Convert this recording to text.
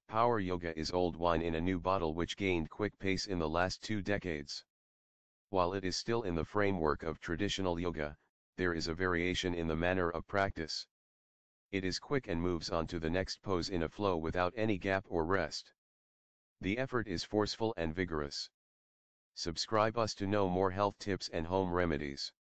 Power yoga is old wine in a new bottle which gained quick pace in the last 2 decades. While it is still in the framework of traditional yoga, there is a variation in the manner of practice. It is quick and moves on to the next pose in a flow without any gap or rest. The effort is forceful and vigorous. Subscribe us to know more health tips and home remedies.